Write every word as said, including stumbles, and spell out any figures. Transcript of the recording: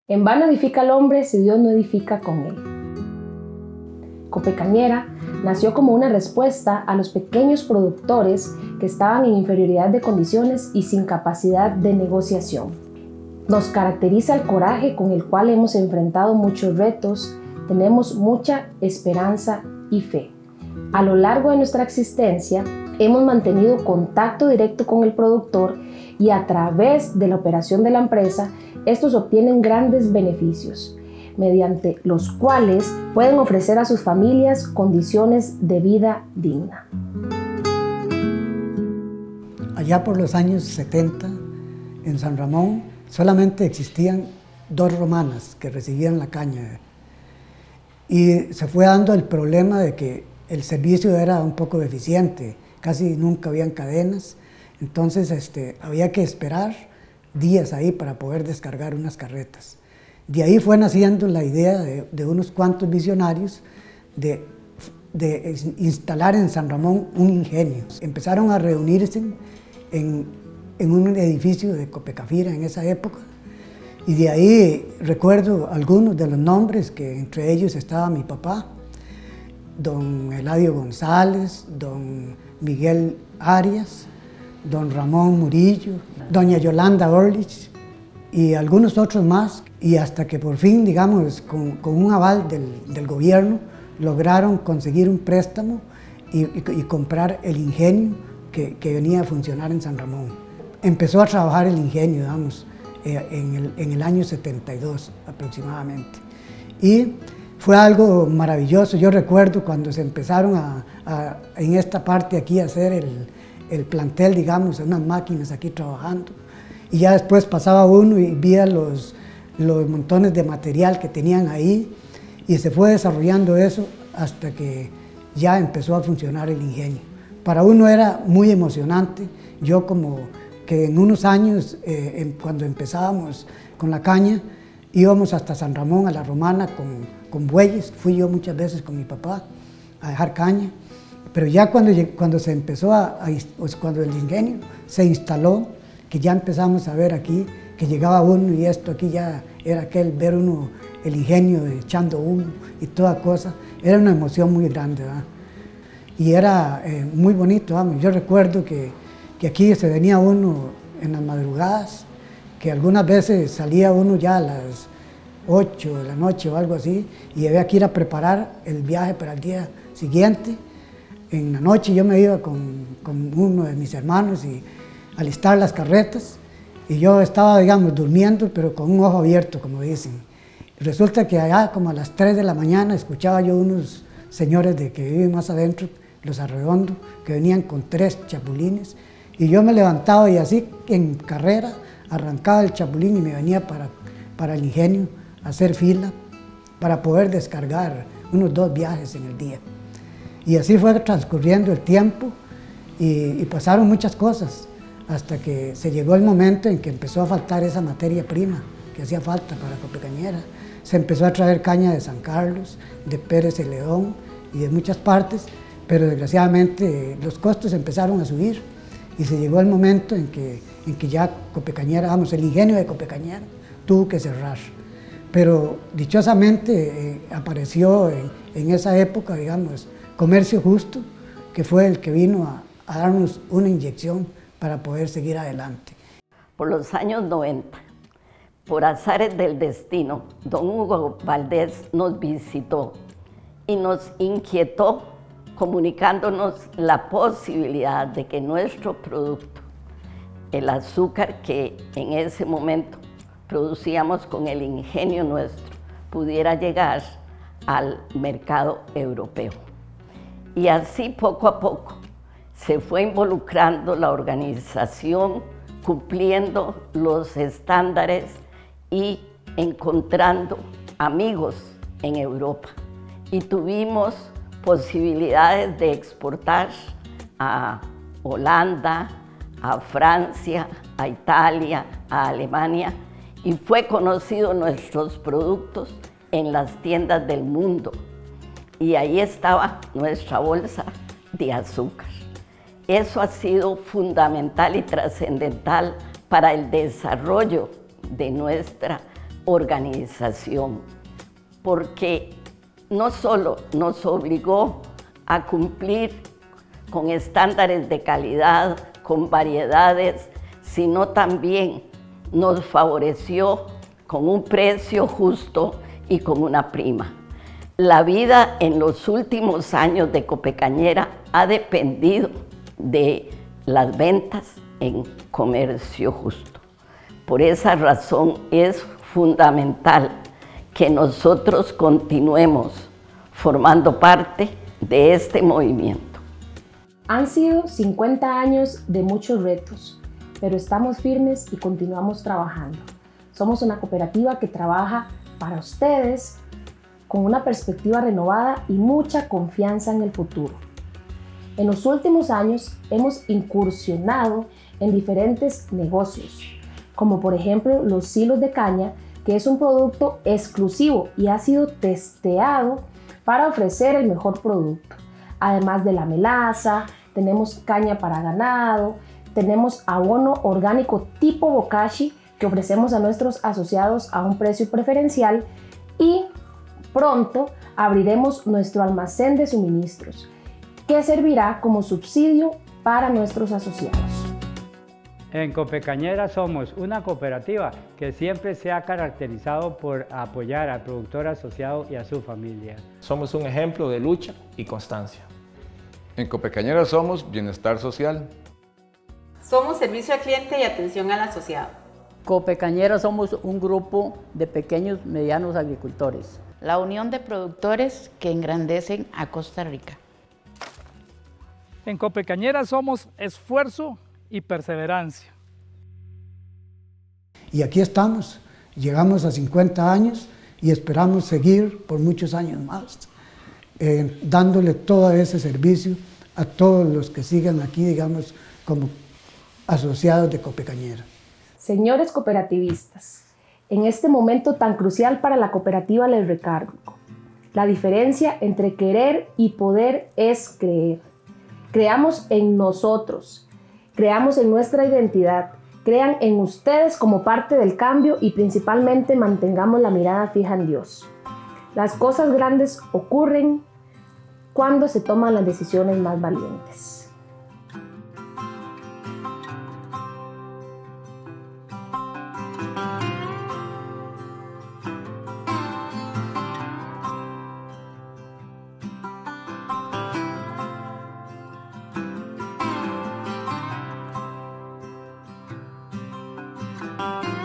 En vano edifica el hombre si Dios no edifica con él. Copecañera nació como una respuesta a los pequeños productores que estaban en inferioridad de condiciones y sin capacidad de negociación. Nos caracteriza el coraje con el cual hemos enfrentado muchos retos, tenemos mucha esperanza y fe. A lo largo de nuestra existencia, hemos mantenido contacto directo con el productor y a través de la operación de la empresa, estos obtienen grandes beneficios, mediante los cuales pueden ofrecer a sus familias condiciones de vida digna. Allá por los años setenta, en San Ramón, solamente existían dos romanas que recibían la caña. Y se fue dando el problema de que el servicio era un poco deficiente, casi nunca habían cadenas, entonces este, había que esperar días ahí para poder descargar unas carretas. De ahí fue naciendo la idea de, de unos cuantos visionarios de, de instalar en San Ramón un ingenio. Empezaron a reunirse en, en un edificio de Copecafira en esa época, y de ahí recuerdo algunos de los nombres, que entre ellos estaba mi papá, don Eladio González, don Miguel Arias, don Ramón Murillo, doña Yolanda Orlich y algunos otros más, y hasta que por fin, digamos, con, con un aval del, del gobierno, lograron conseguir un préstamo y, y, y comprar el ingenio que, que venía a funcionar en San Ramón. Empezó a trabajar el ingenio, digamos, eh, en, el, en el año setenta y dos aproximadamente. Y fue algo maravilloso. Yo recuerdo cuando se empezaron a, a, en esta parte aquí a hacer el, el plantel, digamos, unas máquinas aquí trabajando. Y ya después pasaba uno y veía los, los montones de material que tenían ahí, y se fue desarrollando eso hasta que ya empezó a funcionar el ingenio. Para uno era muy emocionante. Yo como que en unos años, eh, en, cuando empezábamos con la caña, íbamos hasta San Ramón, a la Romana, con, con bueyes. Fui yo muchas veces con mi papá a dejar caña. Pero ya cuando, cuando se empezó a, a pues cuando el ingenio se instaló, que ya empezamos a ver aquí, que llegaba uno y esto aquí ya era aquel, ver uno el ingenio echando humo y toda cosa, era una emoción muy grande, ¿verdad? Y era eh, muy bonito, vamos. Yo recuerdo que, que aquí se venía uno en las madrugadas, que algunas veces salía uno ya a las ocho de la noche o algo así, y había que ir a preparar el viaje para el día siguiente. En la noche yo me iba con, con uno de mis hermanos y alistar las carretas, y yo estaba, digamos, durmiendo, pero con un ojo abierto, como dicen. Y resulta que allá, como a las tres de la mañana, escuchaba yo unos señores de que viven más adentro, los Arredondo, que venían con tres chapulines, y yo me levantaba y así, en carrera, arrancaba el chapulín y me venía para, para el ingenio a hacer fila para poder descargar unos dos viajes en el día. Y así fue transcurriendo el tiempo y, y pasaron muchas cosas hasta que se llegó el momento en que empezó a faltar esa materia prima que hacía falta para Copecañera. Se empezó a traer caña de San Carlos, de Pérez Celedón y de muchas partes, pero desgraciadamente los costos empezaron a subir y se llegó el momento en que, en que ya Copecañera, vamos, el ingenio de Copecañera tuvo que cerrar. Pero dichosamente eh, apareció en, en esa época, digamos, Comercio Justo, que fue el que vino a, a darnos una inyección para poder seguir adelante. Por los años noventa, por azares del destino, don Hugo Valdés nos visitó y nos inquietó comunicándonos la posibilidad de que nuestro producto, el azúcar que en ese momento producíamos con el ingenio nuestro, pudiera llegar al mercado europeo. Y así poco a poco se fue involucrando la organización, cumpliendo los estándares y encontrando amigos en Europa. Y tuvimos posibilidades de exportar a Holanda, a Francia, a Italia, a Alemania, y fue conocido nuestros productos en las tiendas del mundo. Y ahí estaba nuestra bolsa de azúcar. Eso ha sido fundamental y trascendental para el desarrollo de nuestra organización, porque no solo nos obligó a cumplir con estándares de calidad, con variedades, sino también nos favoreció con un precio justo y con una prima. La vida en los últimos años de Copecañera ha dependido de las ventas en comercio justo. Por esa razón es fundamental que nosotros continuemos formando parte de este movimiento. Han sido cincuenta años de muchos retos, pero estamos firmes y continuamos trabajando. Somos una cooperativa que trabaja para ustedes con una perspectiva renovada y mucha confianza en el futuro. En los últimos años hemos incursionado en diferentes negocios, como por ejemplo los silos de caña, que es un producto exclusivo y ha sido testeado para ofrecer el mejor producto. Además de la melaza, tenemos caña para ganado, tenemos abono orgánico tipo Bokashi que ofrecemos a nuestros asociados a un precio preferencial y pronto abriremos nuestro almacén de suministros que servirá como subsidio para nuestros asociados. En Copecañera somos una cooperativa que siempre se ha caracterizado por apoyar al productor asociado y a su familia. Somos un ejemplo de lucha y constancia. En Copecañera somos bienestar social. Somos servicio al cliente y atención al asociado. Copecañera somos un grupo de pequeños y medianos agricultores. La unión de productores que engrandecen a Costa Rica. En Copecañera somos esfuerzo y perseverancia. Y aquí estamos, llegamos a cincuenta años y esperamos seguir por muchos años más, eh, dándole todo ese servicio a todos los que sigan aquí, digamos, como asociados de Copecañera. Señores cooperativistas, en este momento tan crucial para la cooperativa les recargo, la diferencia entre querer y poder es creer. Creamos en nosotros, creamos en nuestra identidad, crean en ustedes como parte del cambio y principalmente mantengamos la mirada fija en Dios. Las cosas grandes ocurren cuando se toman las decisiones más valientes. Thank you.